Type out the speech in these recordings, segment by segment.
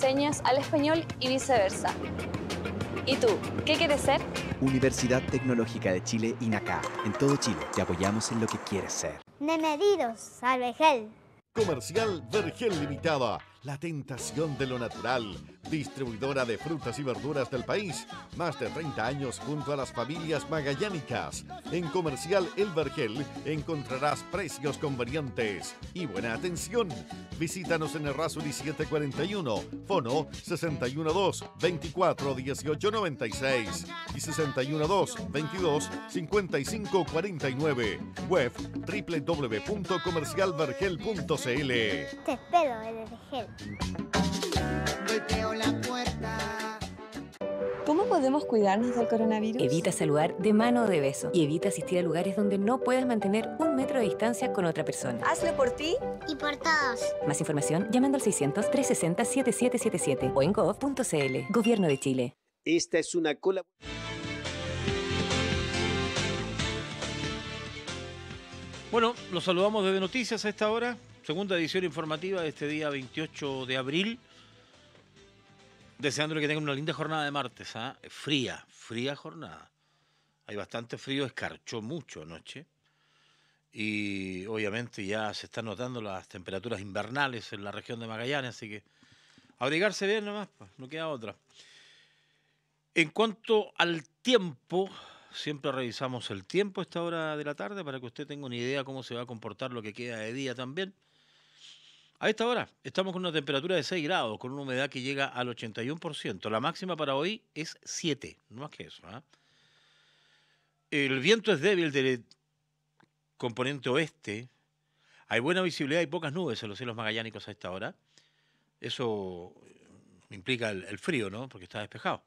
salvadoreños al español y viceversa. ¿Y tú, qué quieres ser? Universidad Tecnológica de Chile, INACA. En todo Chile te apoyamos en lo que quieres ser. Bienvenidos al Vergel. Comercial Vergel Limitada, la tentación de lo natural. Distribuidora de frutas y verduras del país. Más de 30 años junto a las familias magallánicas. En Comercial El Vergel encontrarás precios convenientes y buena atención. Visítanos en Errázuriz 741, fono 612-24-1896 y 612-22-5549. Web www.comercialvergel.cl. Te espero en el Vergel. Golpeo la puerta. ¿Cómo podemos cuidarnos del coronavirus? Evita saludar de mano o de beso y evita asistir a lugares donde no puedas mantener 1 metro de distancia con otra persona. Hazlo por ti Y por todos. Más información llamando al 600-360-7777 o en gov.cl. Gobierno de Chile. Esta es una colaboración. Bueno, los saludamos desde Noticias a esta hora. Segunda edición informativa de este día 28 de abril. Deseándole que tengan una linda jornada de martes, ¿eh? Fría jornada. Hay bastante frío, escarchó mucho anoche. Y obviamente ya se están notando las temperaturas invernales en la región de Magallanes, así que abrigarse bien nomás, pues, no queda otra. En cuanto al tiempo, siempre revisamos el tiempo a esta hora de la tarde para que usted tenga una idea cómo se va a comportar lo que queda de día también. A esta hora estamos con una temperatura de 6 grados, con una humedad que llega al 81%. La máxima para hoy es 7, no más que eso, ¿eh? El viento es débil del componente oeste. Hay buena visibilidad y pocas nubes en los cielos magallánicos a esta hora. Eso implica el frío, ¿no? Porque está despejado.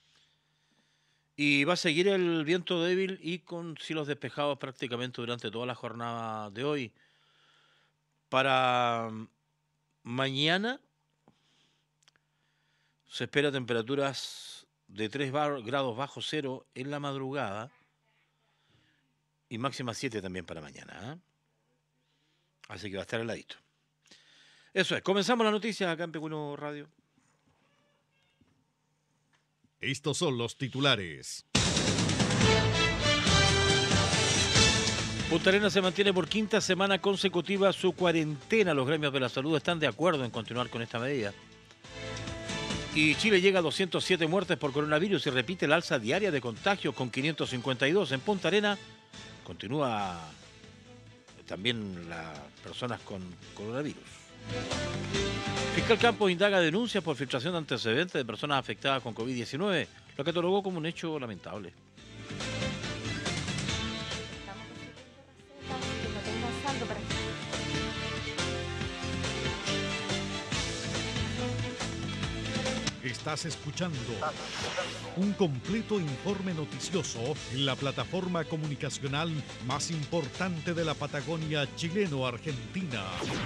Y va a seguir el viento débil y con cielos despejados prácticamente durante toda la jornada de hoy. Para mañana se espera temperaturas de 3 grados bajo cero en la madrugada y máxima 7 también para mañana, ¿eh? Así que va a estar heladito. Eso es, comenzamos las noticias acá en P1 Radio. Estos son los titulares. Punta Arenas se mantiene por quinta semana consecutiva su cuarentena. Los gremios de la salud están de acuerdo en continuar con esta medida. Y Chile llega a 207 muertes por coronavirus y repite el alza diaria de contagios con 552. En Punta Arenas continúa también las personas con coronavirus. Fiscal Campos indaga denuncias por filtración de antecedentes de personas afectadas con COVID-19, lo catalogó como un hecho lamentable. Estás escuchando un completo informe noticioso en la plataforma comunicacional más importante de la Patagonia chileno-argentina.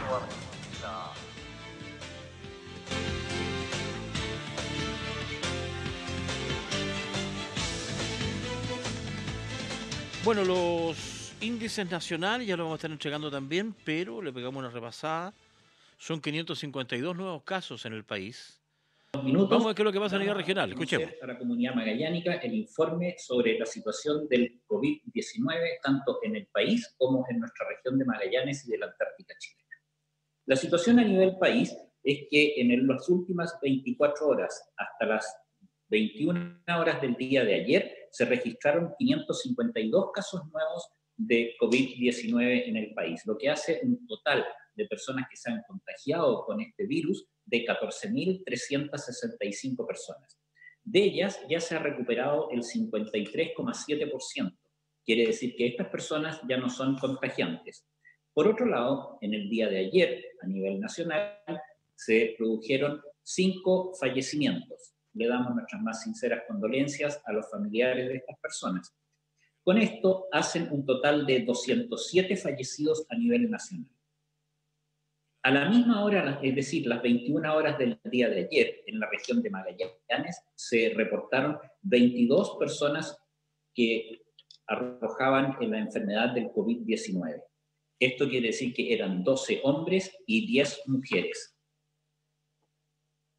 Bueno, los índices nacionales ya lo vamos a estar entregando también, pero le pegamos una repasada. Son 552 nuevos casos en el país. Vamos a ver qué es lo que pasa a nivel regional. Escuchemos. A la comunidad magallánica el informe sobre la situación del COVID-19, tanto en el país como en nuestra región de Magallanes y de la Antártica chilena. La situación a nivel país es que en las últimas 24 horas, hasta las 21 horas del día de ayer, se registraron 552 casos nuevos de COVID-19 en el país, lo que hace un total de personas que se han contagiado con este virus de 14.365 personas. De ellas ya se ha recuperado el 53,7%. Quiere decir que estas personas ya no son contagiantes. Por otro lado, en el día de ayer, a nivel nacional, se produjeron 5 fallecimientos. Le damos nuestras más sinceras condolencias a los familiares de estas personas. Con esto hacen un total de 207 fallecidos a nivel nacional. A la misma hora, es decir, las 21 horas del día de ayer, en la región de Magallanes, se reportaron 22 personas que arrojaban en la enfermedad del COVID-19. Esto quiere decir que eran 12 hombres y 10 mujeres.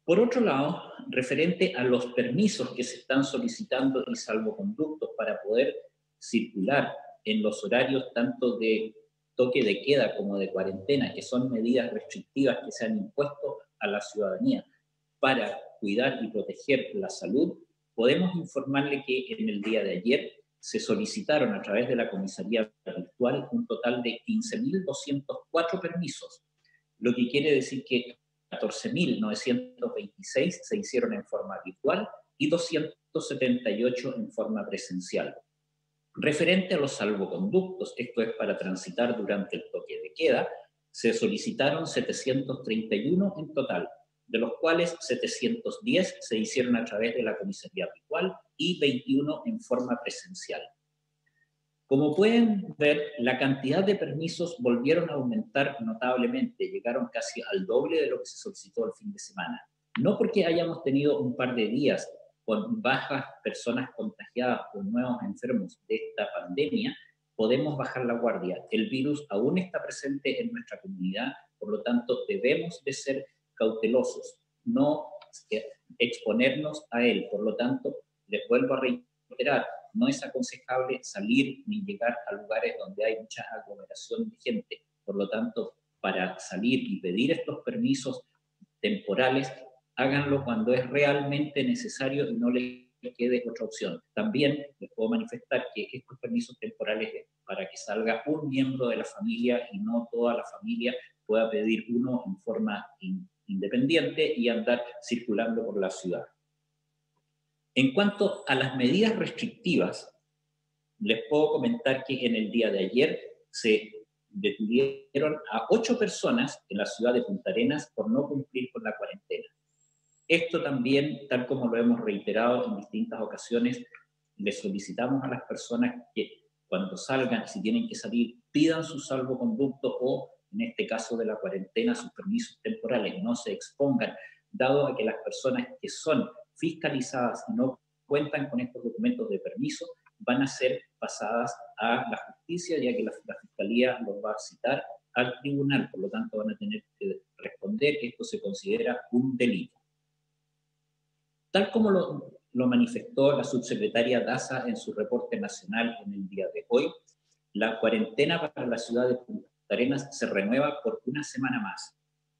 Por otro lado, referente a los permisos que se están solicitando y salvoconductos para poder circular en los horarios tanto de toque de queda como de cuarentena, que son medidas restrictivas que se han impuesto a la ciudadanía para cuidar y proteger la salud, podemos informarle que en el día de ayer se solicitaron a través de la comisaría virtual un total de 15.204 permisos, lo que quiere decir que 14.926 se hicieron en forma virtual y 278 en forma presencial. Referente a los salvoconductos, esto es para transitar durante el toque de queda, se solicitaron 731 en total, de los cuales 710 se hicieron a través de la comisaría virtual y 21 en forma presencial. Como pueden ver, la cantidad de permisos volvieron a aumentar notablemente, llegaron casi al doble de lo que se solicitó el fin de semana. No porque hayamos tenido un par de días con bajas personas contagiadas o nuevos enfermos de esta pandemia, podemos bajar la guardia. El virus aún está presente en nuestra comunidad, por lo tanto debemos de ser cautelosos, no exponernos a él. Por lo tanto, les vuelvo a reiterar, no es aconsejable salir ni llegar a lugares donde hay mucha aglomeración de gente. Por lo tanto, para salir y pedir estos permisos temporales, háganlo cuando es realmente necesario y no les quede otra opción. También les puedo manifestar que estos permisos temporales es para que salga un miembro de la familia y no toda la familia pueda pedir uno en forma independiente y andar circulando por la ciudad. En cuanto a las medidas restrictivas, les puedo comentar que en el día de ayer se detuvieron a 8 personas en la ciudad de Punta Arenas por no cumplir con la cuarentena. Esto también, tal como lo hemos reiterado en distintas ocasiones, le solicitamos a las personas que cuando salgan, si tienen que salir, pidan su salvoconducto o, en este caso de la cuarentena, sus permisos temporales, no se expongan, dado a que las personas que son fiscalizadas y no cuentan con estos documentos de permiso, van a ser pasadas a la justicia, ya que la Fiscalía los va a citar al tribunal, por lo tanto van a tener que responder. Esto se considera un delito. Tal como lo manifestó la subsecretaria Daza en su reporte nacional en el día de hoy, la cuarentena para la ciudad de Punta Arenas se renueva por una semana más.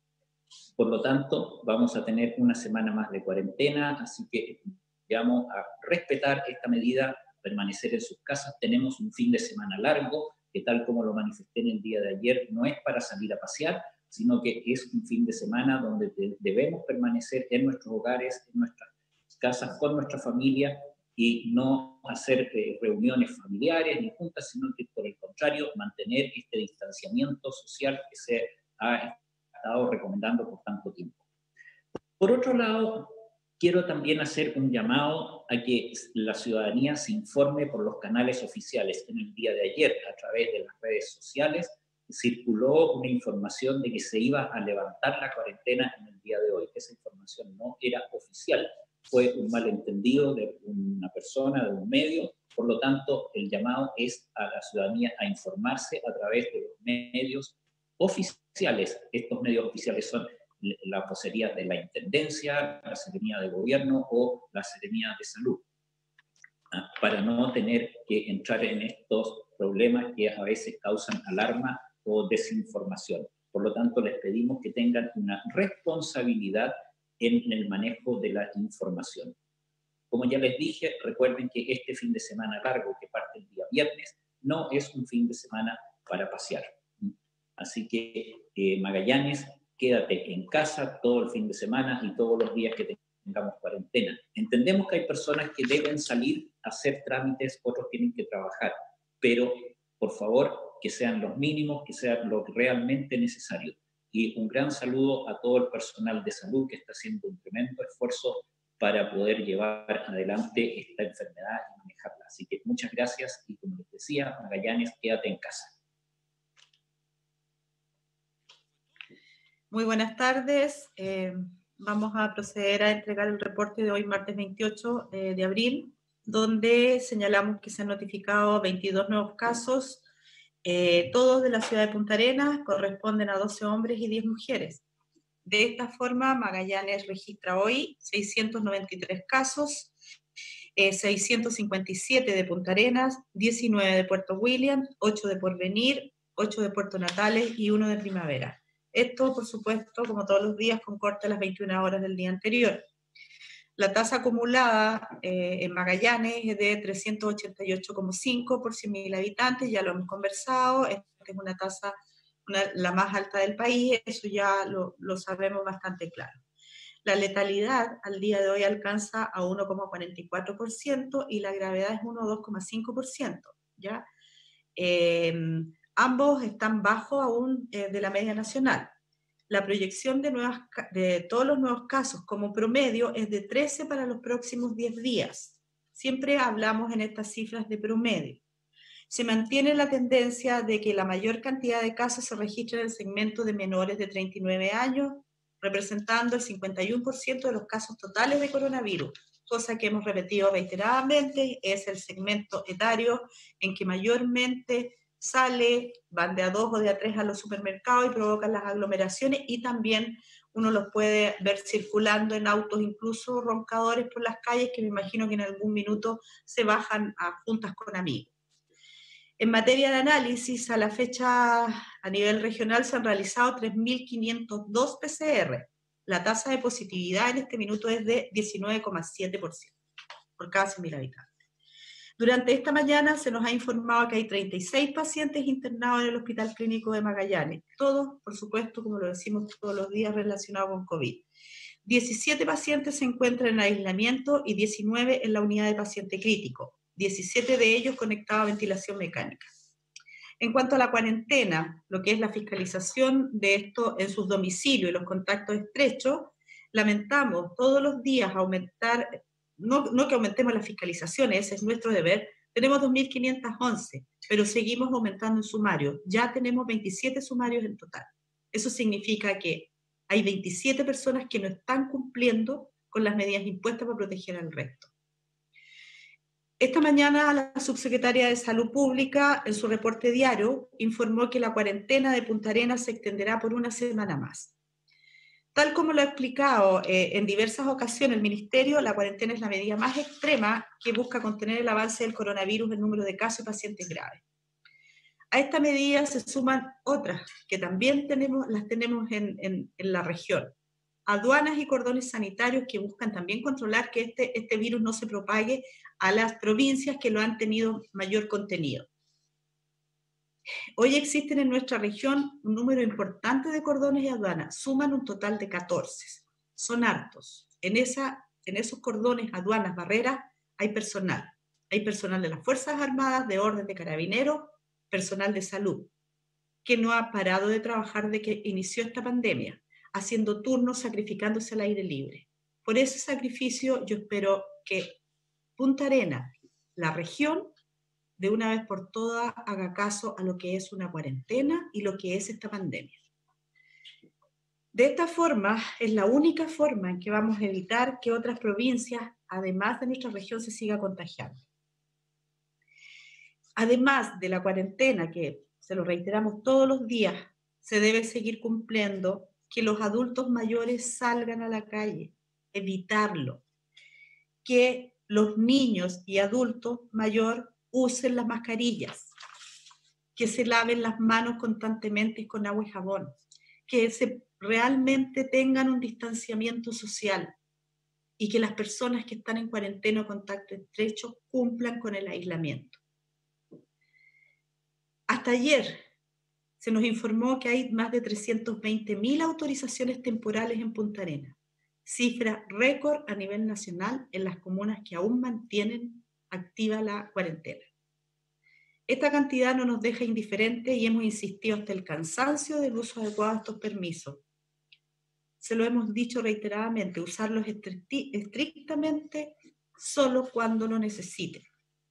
Por lo tanto, vamos a tener una semana más de cuarentena, así que vamos a respetar esta medida, permanecer en sus casas. Tenemos un fin de semana largo, que tal como lo manifesté en el día de ayer, no es para salir a pasear, sino que es un fin de semana donde debemos permanecer en nuestros hogares, en nuestras casas, con nuestra familia, y no hacer reuniones familiares ni juntas, sino que por el contrario, mantener este distanciamiento social que se ha estado recomendando por tanto tiempo. Por otro lado, quiero también hacer un llamado a que la ciudadanía se informe por los canales oficiales. En el día de ayer, a través de las redes sociales, circuló una información de que se iba a levantar la cuarentena en el día de hoy. Esa información no era oficial, fue un malentendido de una persona, de un medio. Por lo tanto, el llamado es a la ciudadanía a informarse a través de los medios oficiales. Estos medios oficiales son la vocería de la Intendencia, la Seremía de Gobierno o la Seremía de Salud, para no tener que entrar en estos problemas que a veces causan alarma o desinformación. Por lo tanto, les pedimos que tengan una responsabilidad en el manejo de la información. Como ya les dije, recuerden que este fin de semana largo que parte el día viernes no es un fin de semana para pasear. Así que Magallanes, quédate en casa todo el fin de semana y todos los días que tengamos cuarentena. Entendemos que hay personas que deben salir a hacer trámites, otros tienen que trabajar, pero por favor que sean los mínimos, que sean lo realmente necesario. Y un gran saludo a todo el personal de salud que está haciendo un tremendo esfuerzo para poder llevar adelante esta enfermedad y manejarla. Así que muchas gracias y como les decía, Magallanes, quédate en casa. Muy buenas tardes. Vamos a proceder a entregar el reporte de hoy, martes 28 de abril, donde señalamos que se han notificado 22 nuevos casos, todos de la ciudad de Punta Arenas, corresponden a 12 hombres y 10 mujeres. De esta forma, Magallanes registra hoy 693 casos, 657 de Punta Arenas, 19 de Puerto Williams, 8 de Porvenir, 8 de Puerto Natales y 1 de Primavera. Esto, por supuesto, como todos los días, con corte a las 21 horas del día anterior. La tasa acumulada en Magallanes es de 388,5 por 100.000 habitantes, ya lo hemos conversado, esta es una tasa la más alta del país, eso ya lo sabemos bastante claro. La letalidad al día de hoy alcanza a 1,44% y la gravedad es 1,2,5%, ¿ya? Ambos están bajo aún de la media nacional. La proyección de todos los nuevos casos como promedio es de 13 para los próximos 10 días. Siempre hablamos en estas cifras de promedio. Se mantiene la tendencia de que la mayor cantidad de casos se registra en el segmento de menores de 39 años, representando el 51% de los casos totales de coronavirus, cosa que hemos repetido reiteradamente, es el segmento etario en que mayormente van de a 2 o de a 3 a los supermercados y provocan las aglomeraciones, y también uno los puede ver circulando en autos, incluso roncadores por las calles, que me imagino que en algún minuto se bajan a juntas con amigos. En materia de análisis, a la fecha a nivel regional se han realizado 3.502 PCR. La tasa de positividad en este minuto es de 19,7% por cada 100.000 habitantes. Durante esta mañana se nos ha informado que hay 36 pacientes internados en el Hospital Clínico de Magallanes, todos, por supuesto, como lo decimos todos los días, relacionados con COVID. 17 pacientes se encuentran en aislamiento y 19 en la unidad de paciente crítico. 17 de ellos conectados a ventilación mecánica. En cuanto a la cuarentena, lo que es la fiscalización de esto en sus domicilios y los contactos estrechos, lamentamos todos los días aumentar, no que aumentemos las fiscalizaciones, ese es nuestro deber, tenemos 2.511, pero seguimos aumentando en sumarios, ya tenemos 27 sumarios en total. Eso significa que hay 27 personas que no están cumpliendo con las medidas impuestas para proteger al resto. Esta mañana la subsecretaria de Salud Pública, en su reporte diario, informó que la cuarentena de Punta Arenas se extenderá por una semana más. Tal como lo ha explicado en diversas ocasiones el Ministerio, la cuarentena es la medida más extrema que busca contener el avance del coronavirus, el número de casos y pacientes graves. A esta medida se suman otras que también las tenemos en la región. Aduanas y cordones sanitarios que buscan también controlar que este virus no se propague a las provincias que lo han tenido mayor contenido. Hoy existen en nuestra región un número importante de cordones y aduanas, suman un total de 14. Son hartos. En esos cordones, aduanas, barreras, hay personal. Hay personal de las Fuerzas Armadas, de orden de carabineros, personal de salud, que no ha parado de trabajar desde que inició esta pandemia, haciendo turnos, sacrificándose al aire libre. Por ese sacrificio yo espero que Punta Arenas, la región, de una vez por todas haga caso a lo que es una cuarentena y lo que es esta pandemia. De esta forma, es la única forma en que vamos a evitar que otras provincias, además de nuestra región, se siga contagiando. Además de la cuarentena, que se lo reiteramos todos los días, se debe seguir cumpliendo que los adultos mayores salgan a la calle, evitarlo, que los niños y adultos mayores usen las mascarillas, que se laven las manos constantemente con agua y jabón, que realmente tengan un distanciamiento social y que las personas que están en cuarentena o contacto estrecho cumplan con el aislamiento. Hasta ayer se nos informó que hay más de 320.000 autorizaciones temporales en Punta Arenas, cifra récord a nivel nacional en las comunas que aún mantienen activa la cuarentena. Esta cantidad no nos deja indiferentes y hemos insistido hasta el cansancio del uso adecuado de estos permisos. Se lo hemos dicho reiteradamente, usarlos estrictamente solo cuando lo necesiten.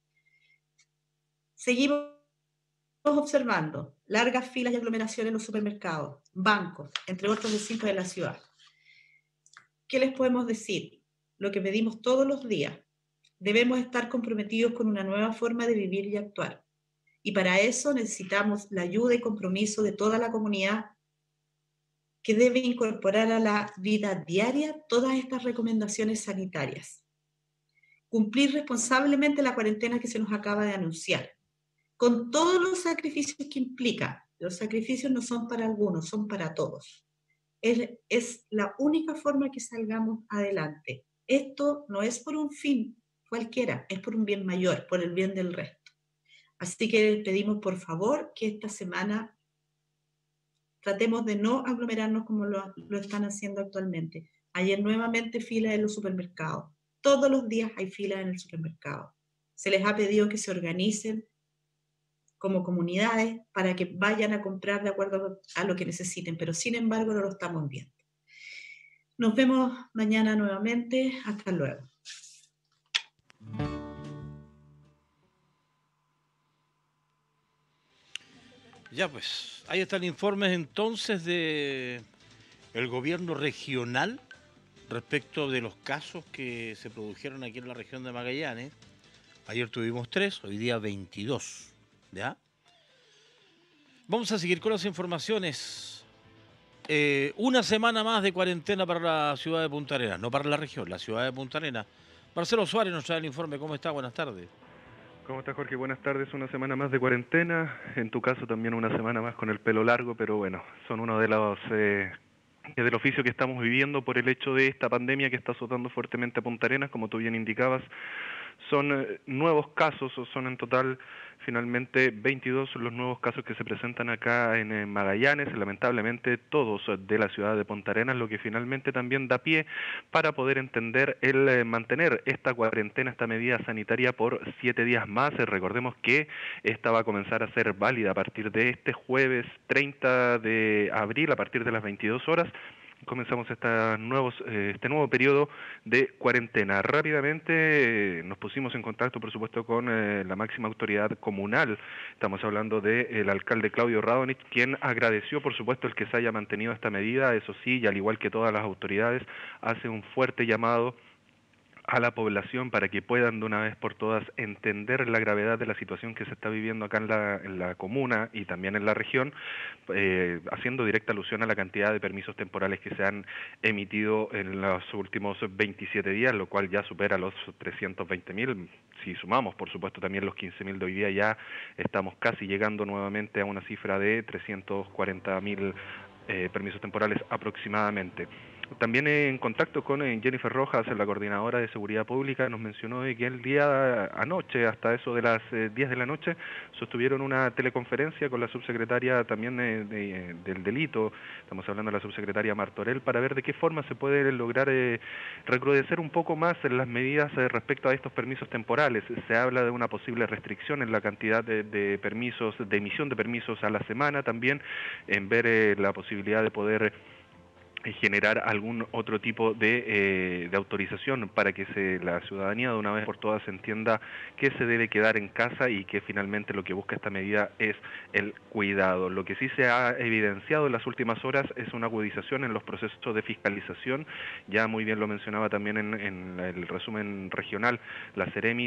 Seguimos observando largas filas y aglomeraciones en los supermercados, bancos, entre otros recintos de la ciudad. ¿Qué les podemos decir? Lo que pedimos todos los días. Debemos estar comprometidos con una nueva forma de vivir y actuar. Y para eso necesitamos la ayuda y compromiso de toda la comunidad que debe incorporar a la vida diaria todas estas recomendaciones sanitarias. Cumplir responsablemente la cuarentena que se nos acaba de anunciar, con todos los sacrificios que implica. Los sacrificios no son para algunos, son para todos. Es la única forma que salgamos adelante. Esto no es por un fin cualquiera, es por un bien mayor, por el bien del resto. Así que les pedimos por favor que esta semana tratemos de no aglomerarnos como lo están haciendo actualmente. Ayer nuevamente fila en los supermercados. Todos los días hay filas en el supermercado. Se les ha pedido que se organicen como comunidades para que vayan a comprar de acuerdo a lo que necesiten, pero sin embargo no lo estamos viendo. Nos vemos mañana nuevamente. Hasta luego. Ya pues, ahí está el informe entonces de el gobierno regional respecto de los casos que se produjeron aquí en la región de Magallanes. Ayer tuvimos 3, hoy día 22. ¿Ya? Vamos a seguir con las informaciones. Una semana más de cuarentena para la ciudad de Punta Arenas, no para la región, la ciudad de Punta Arenas. Marcelo Suárez nos trae el informe. ¿Cómo está? Buenas tardes. ¿Cómo estás, Jorge? Buenas tardes. Una semana más de cuarentena. En tu caso también una semana más con el pelo largo, pero bueno, son uno de los del oficio que estamos viviendo por el hecho de esta pandemia que está azotando fuertemente a Punta Arenas, como tú bien indicabas. Son nuevos casos, o son en total finalmente 22 los nuevos casos que se presentan acá en Magallanes, lamentablemente todos de la ciudad de Punta Arenas, lo que finalmente también da pie para poder entender el mantener esta cuarentena, esta medida sanitaria por 7 días más. Recordemos que esta va a comenzar a ser válida a partir de este jueves 30 de abril, a partir de las 22 horas. Comenzamos este nuevo periodo de cuarentena. Rápidamente nos pusimos en contacto, por supuesto, con la máxima autoridad comunal. Estamos hablando del alcalde Claudio Radonich, quien agradeció, por supuesto, el que se haya mantenido esta medida. Eso sí, y al igual que todas las autoridades, hace un fuerte llamado a la población para que puedan de una vez por todas entender la gravedad de la situación que se está viviendo acá en la comuna y también en la región, haciendo directa alusión a la cantidad de permisos temporales que se han emitido en los últimos 27 días, lo cual ya supera los 320.000. Si sumamos, por supuesto, también los 15.000 de hoy día, ya estamos casi llegando nuevamente a una cifra de 340.000 permisos temporales aproximadamente. También en contacto con Jennifer Rojas, la coordinadora de Seguridad Pública, nos mencionó que el día anoche, hasta eso de las 10 de la noche, sostuvieron una teleconferencia con la subsecretaria también del delito, estamos hablando de la subsecretaria Martorell, para ver de qué forma se puede lograr recrudecer un poco más las medidas respecto a estos permisos temporales. Se habla de una posible restricción en la cantidad de permisos, de emisión de permisos a la semana, también en ver la posibilidad de poder generar algún otro tipo de autorización para que la ciudadanía de una vez por todas entienda que se debe quedar en casa y que finalmente lo que busca esta medida es el cuidado. Lo que sí se ha evidenciado en las últimas horas es una agudización en los procesos de fiscalización. Ya muy bien lo mencionaba también en el resumen regional, las Ceremi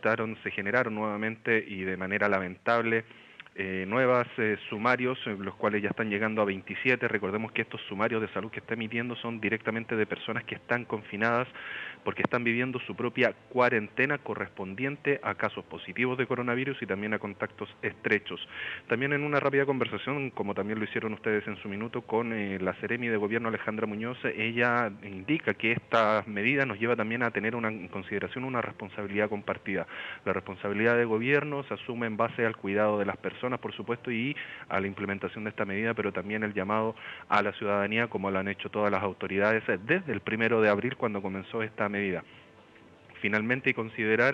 se generaron nuevamente y de manera lamentable nuevas sumarios, los cuales ya están llegando a 27. Recordemos que estos sumarios de salud que está emitiendo son directamente de personas que están confinadas porque están viviendo su propia cuarentena correspondiente a casos positivos de coronavirus y también a contactos estrechos. También en una rápida conversación, como también lo hicieron ustedes en su minuto, con la Seremi de Gobierno Alejandra Muñoz, ella indica que esta medida nos lleva también a tener en consideración una responsabilidad compartida. La responsabilidad de gobierno se asume en base al cuidado de las personas, por supuesto, y a la implementación de esta medida, pero también el llamado a la ciudadanía, como lo han hecho todas las autoridades desde el 1 de abril, cuando comenzó esta medida. Finalmente, considerar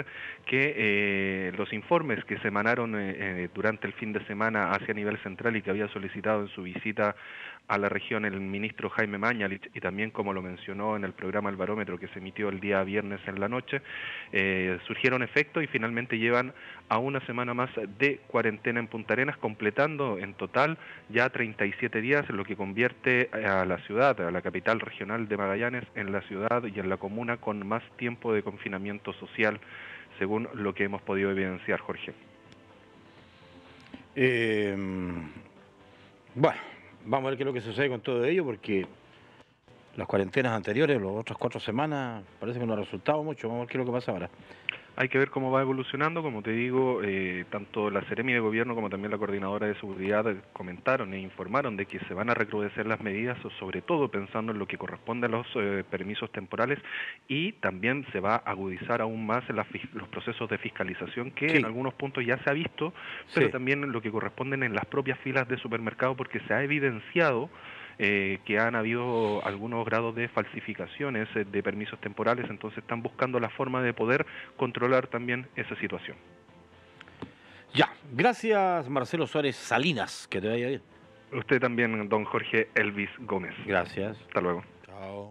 que los informes que se emanaron durante el fin de semana hacia nivel central y que había solicitado en su visita a la región el ministro Jaime Mañalich, y también como lo mencionó en el programa El Barómetro que se emitió el día viernes en la noche, surgieron efecto y finalmente llevan a una semana más de cuarentena en Punta Arenas, completando en total ya 37 días, lo que convierte a la ciudad, a la capital regional de Magallanes, en la ciudad y en la comuna con más tiempo de confinamiento social, según lo que hemos podido evidenciar, Jorge. Bueno, Vamos a ver qué es lo que sucede con todo ello, porque las cuarentenas anteriores, las otras 4 semanas, parece que no ha resultado mucho. Vamos a ver qué es lo que pasa ahora. Hay que ver cómo va evolucionando, como te digo, tanto la Seremi de Gobierno como también la Coordinadora de Seguridad comentaron e informaron de que se van a recrudecer las medidas, sobre todo pensando en lo que corresponde a los permisos temporales, y también se va a agudizar aún más en los procesos de fiscalización que Sí. en algunos puntos ya se ha visto, pero Sí. también en lo que corresponden en las propias filas de supermercado, porque se ha evidenciado que han habido algunos grados de falsificaciones de permisos temporales, entonces están buscando la forma de poder controlar también esa situación. Ya, gracias Marcelo Suárez Salinas, que te vaya bien. Usted también, don Jorge Elvis Gómez. Gracias. Hasta luego. Chao.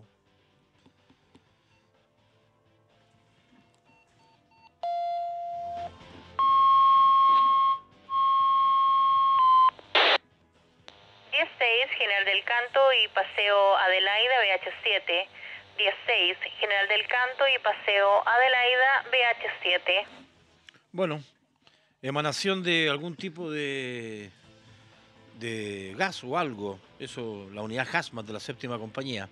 General del Canto y Paseo Adelaida, BH7. 16, General del Canto y Paseo Adelaida, BH7. Bueno, emanación de algún tipo de gas o algo, eso, la unidad Hazmat de la 7ª compañía.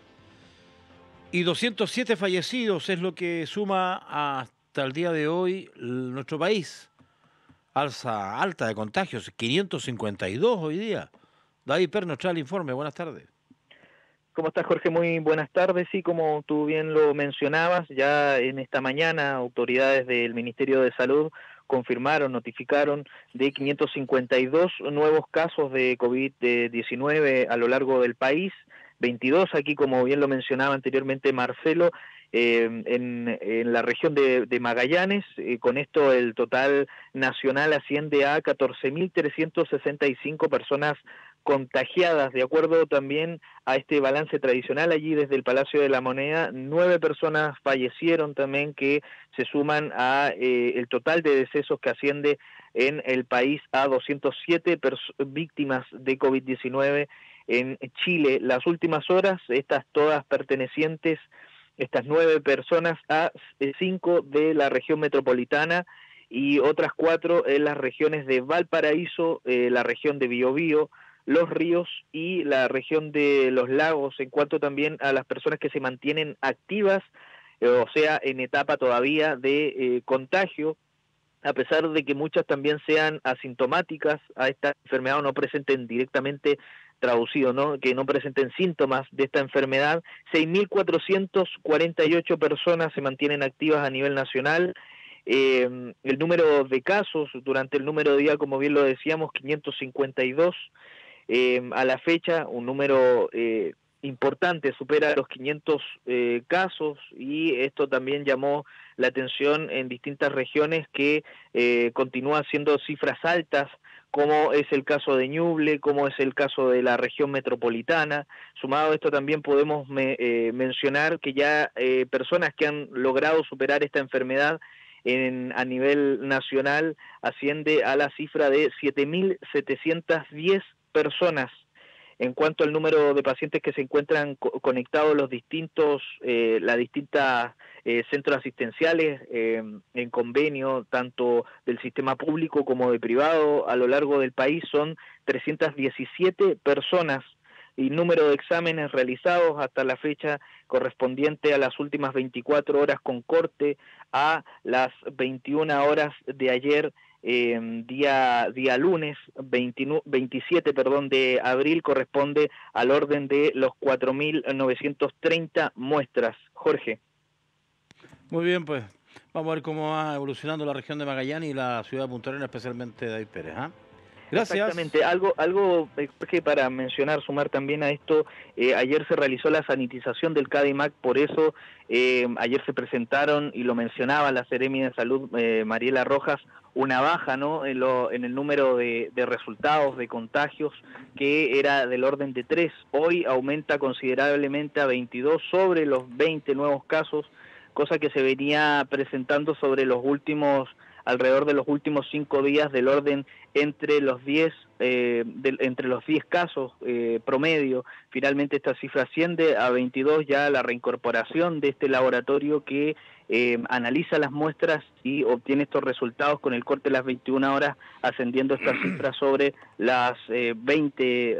Y 207 fallecidos es lo que suma hasta el día de hoy nuestro país. Alza alta de contagios, 552 hoy día. David Per nos trae el informe. Buenas tardes. ¿Cómo estás, Jorge? Muy buenas tardes. Sí, como tú bien lo mencionabas, ya en esta mañana autoridades del Ministerio de Salud confirmaron, notificaron de 552 nuevos casos de COVID-19 a lo largo del país, 22 aquí, como bien lo mencionaba anteriormente Marcelo, en la región de Magallanes. Con esto el total nacional asciende a 14.365 personas contagiadas. De acuerdo también a este balance tradicional, allí desde el Palacio de la Moneda, 9 personas fallecieron también, que se suman a el total de decesos que asciende en el país a 207 víctimas de COVID-19 en Chile. Las últimas horas, estas todas pertenecientes, estas 9 personas, a 5 de la región metropolitana y otras 4 en las regiones de Valparaíso, la región de Biobío, Los Ríos y la región de Los Lagos, en cuanto también a las personas que se mantienen activas, o sea, en etapa todavía de contagio, a pesar de que muchas también sean asintomáticas a esta enfermedad o no presenten directamente traducido, ¿no?, que no presenten síntomas de esta enfermedad. 6.448 personas se mantienen activas a nivel nacional. El número de casos durante el número de día, como bien lo decíamos, 552. A la fecha, un número importante, supera los 500 casos, y esto también llamó la atención en distintas regiones, que continúan siendo cifras altas, como es el caso de Ñuble, como es el caso de la región metropolitana. Sumado a esto también podemos mencionar que ya personas que han logrado superar esta enfermedad a nivel nacional asciende a la cifra de 7.710 personas. En cuanto al número de pacientes que se encuentran conectados los distintos centros asistenciales en convenio, tanto del sistema público como de privado, a lo largo del país son 317 personas, y número de exámenes realizados hasta la fecha correspondiente a las últimas 24 horas con corte a las 21 horas de ayer, día lunes 27 de abril, corresponde al orden de los 4.930 muestras. Jorge. Muy bien, pues vamos a ver cómo va evolucionando la región de Magallanes y la ciudad de Punta Arenas, especialmente David Pérez. Gracias. Exactamente. Algo que para mencionar, sumar también a esto, ayer se realizó la sanitización del CADIMAC, por eso ayer se presentaron, y lo mencionaba la Seremi de Salud, Mariela Rojas, una baja, ¿no?, en el número de resultados de contagios, que era del orden de 3. Hoy aumenta considerablemente a 22 sobre los 20 nuevos casos, cosa que se venía presentando sobre los últimos alrededor de los últimos 5 días del orden entre los 10 casos promedio. Finalmente esta cifra asciende a 22, ya la reincorporación de este laboratorio que analiza las muestras y obtiene estos resultados con el corte de las 21 horas, ascendiendo esta cifra sobre las 20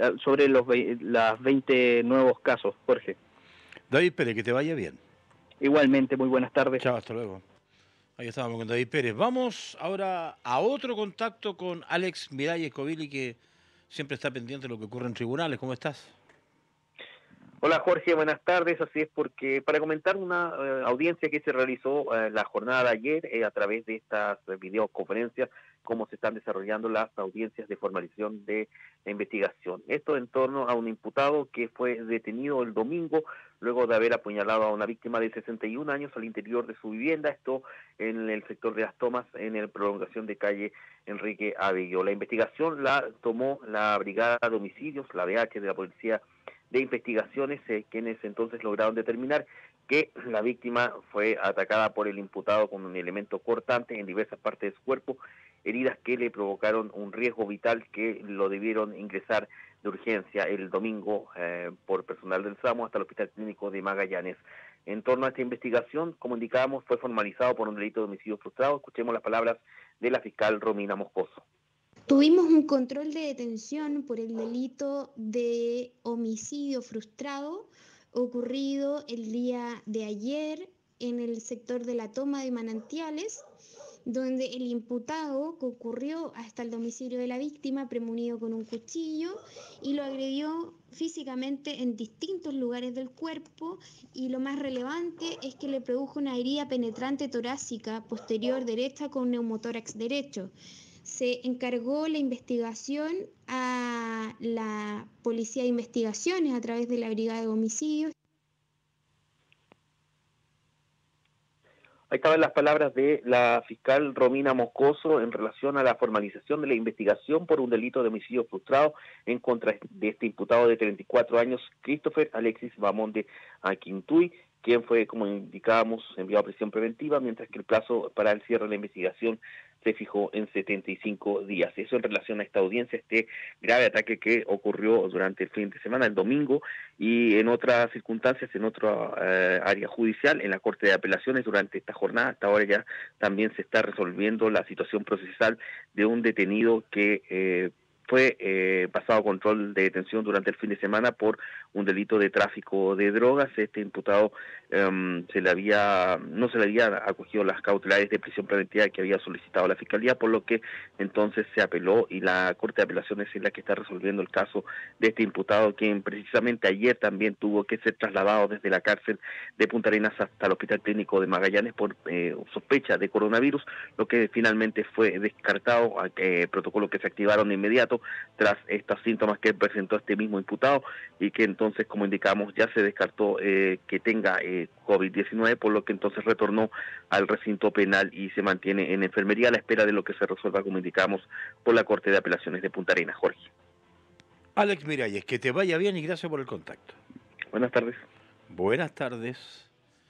nuevos casos. Jorge. David Pérez, que te vaya bien. Igualmente, muy buenas tardes. Chao, hasta luego. Ahí estábamos con David Pérez. Vamos ahora a otro contacto con Alex Miralles Covili, que siempre está pendiente de lo que ocurre en tribunales. ¿Cómo estás? Hola Jorge, buenas tardes. Así es, porque para comentar una audiencia que se realizó la jornada de ayer a través de estas videoconferencias, cómo se están desarrollando las audiencias de formalización de la investigación. Esto en torno a un imputado que fue detenido el domingo luego de haber apuñalado a una víctima de 61 años al interior de su vivienda, esto en el sector de Las Tomas, en la prolongación de calle Enrique Abello. La investigación la tomó la Brigada de Homicidios, la BH de la Policía de Investigaciones, quienes entonces lograron determinar que la víctima fue atacada por el imputado con un elemento cortante en diversas partes de su cuerpo, heridas que le provocaron un riesgo vital que lo debieron ingresar de urgencia el domingo por personal del SAMU hasta el Hospital Clínico de Magallanes. En torno a esta investigación, como indicábamos, fue formalizado por un delito de homicidio frustrado. Escuchemos las palabras de la fiscal Romina Moscoso. Tuvimos un control de detención por el delito de homicidio frustrado ocurrido el día de ayer en el sector de la toma de Manantiales, donde el imputado concurrió hasta el domicilio de la víctima premunido con un cuchillo y lo agredió físicamente en distintos lugares del cuerpo, y lo más relevante es que le produjo una herida penetrante torácica posterior derecha con neumotórax derecho. Se encargó la investigación a la Policía de Investigaciones a través de la Brigada de Homicidios. Ahí estaban las palabras de la fiscal Romina Moscoso en relación a la formalización de la investigación por un delito de homicidio frustrado en contra de este imputado de 34 años, Christopher Alexis Bamonde Aquintuy, quien fue, como indicábamos, enviado a prisión preventiva, mientras que el plazo para el cierre de la investigación se fijó en 75 días. Eso en relación a esta audiencia, este grave ataque que ocurrió durante el fin de semana, el domingo, y en otras circunstancias, en otra área judicial, en la Corte de Apelaciones durante esta jornada. Hasta ahora ya también se está resolviendo la situación procesal de un detenido que fue pasado a control de detención durante el fin de semana por un delito de tráfico de drogas. Este imputado no se le había acogido las cautelares de prisión preventiva que había solicitado la Fiscalía, por lo que entonces se apeló y la Corte de Apelaciones es la que está resolviendo el caso de este imputado, quien precisamente ayer también tuvo que ser trasladado desde la cárcel de Punta Arenas hasta el Hospital Clínico de Magallanes por sospecha de coronavirus, lo que finalmente fue descartado, protocolo que se activaron de inmediato tras estos síntomas que presentó este mismo imputado, y que entonces, como indicamos, ya se descartó que tenga COVID-19, por lo que entonces retornó al recinto penal y se mantiene en enfermería a la espera de lo que se resuelva, como indicamos, por la Corte de Apelaciones de Punta Arenas. Jorge. Alex Miralles, que te vaya bien y gracias por el contacto. Buenas tardes. Buenas tardes.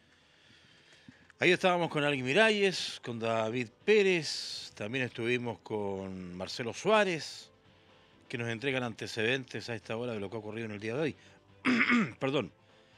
Ahí estábamos con Alex Miralles, con David Pérez, también estuvimos con Marcelo Suárez, que nos entregan antecedentes a esta hora de lo que ha ocurrido en el día de hoy. Perdón.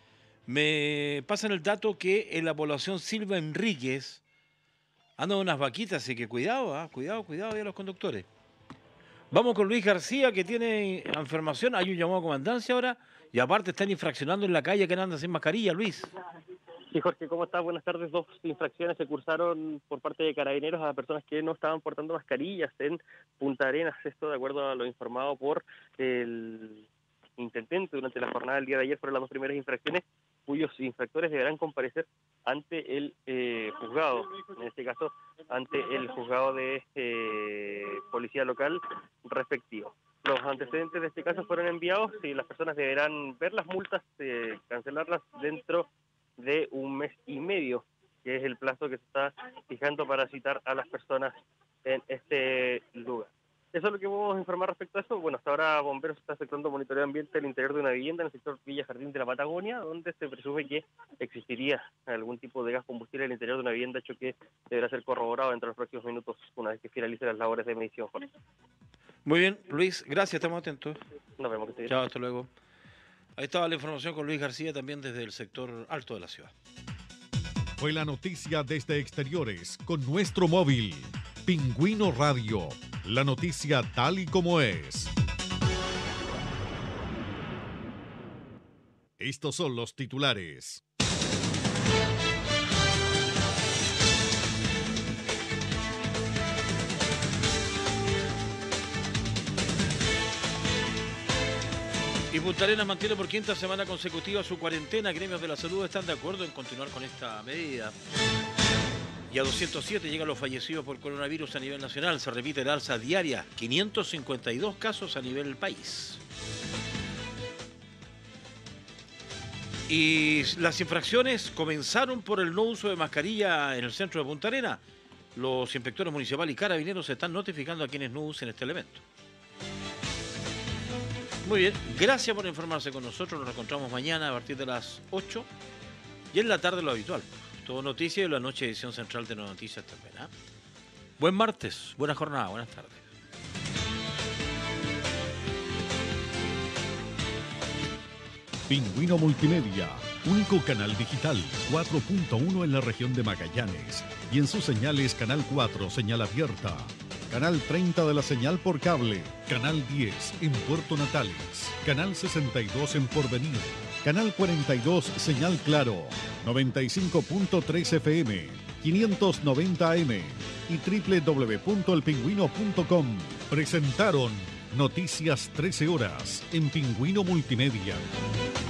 Me pasan el dato que en la población Silva Enríquez andan unas vaquitas, así que cuidado, cuidado a los conductores. Vamos con Luis García, que tiene enfermación. Hay un llamado a comandancia ahora y aparte están infraccionando en la calle que anda sin mascarilla, Luis. Sí, Jorge, ¿cómo estás? Buenas tardes. 2 infracciones se cursaron por parte de Carabineros a personas que no estaban portando mascarillas en Punta Arenas. Esto de acuerdo a lo informado por el intendente durante la jornada del día de ayer. Fueron las 2 primeras infracciones cuyos infractores deberán comparecer ante el juzgado, en este caso ante el juzgado de policía local respectivo. Los antecedentes de este caso fueron enviados y las personas deberán ver las multas, cancelarlas dentro de 1 mes y medio, que es el plazo que se está fijando para citar a las personas en este lugar. Eso Eso es lo que podemos informar respecto a eso. Bueno, hasta ahora Bomberos está efectuando monitoreo de ambiente al interior de una vivienda en el sector Villa Jardín de la Patagonia, donde se presume que existiría algún tipo de gas combustible al interior de una vivienda, hecho que deberá ser corroborado dentro de los próximos minutos una vez que finalicen las labores de medición. Muy bien, Luis, gracias, estamos atentos. Nos vemos, que esté bien. Chao, hasta luego. Ahí estaba la información con Luis García, también desde el sector alto de la ciudad. Fue la noticia desde Exteriores con nuestro móvil. Pingüino Radio. La noticia tal y como es. Estos son los titulares. Y Punta Arenas mantiene por quinta semana consecutiva su cuarentena. Gremios de la salud están de acuerdo en continuar con esta medida. Y a 207 llegan los fallecidos por coronavirus a nivel nacional. Se repite el alza diaria, 552 casos a nivel país. Y las infracciones comenzaron por el no uso de mascarilla en el centro de Punta Arenas. Los inspectores municipales y carabineros están notificando a quienes no usen este elemento. Muy bien, gracias por informarse con nosotros. Nos encontramos mañana a partir de las 8 y en la tarde lo habitual. Todo Noticias y la noche edición central de Nuevas Noticias también. Buen martes, buena jornada, buenas tardes. Pingüino Multimedia, único canal digital 4.1 en la región de Magallanes y en sus señales Canal 4, señal abierta, Canal 30 de la señal por cable, Canal 10 en Puerto Natales, Canal 62 en Porvenir, Canal 42 señal claro, 95.3 FM, 590 AM y www.elpingüino.com presentaron Noticias 13 horas en Pingüino Multimedia.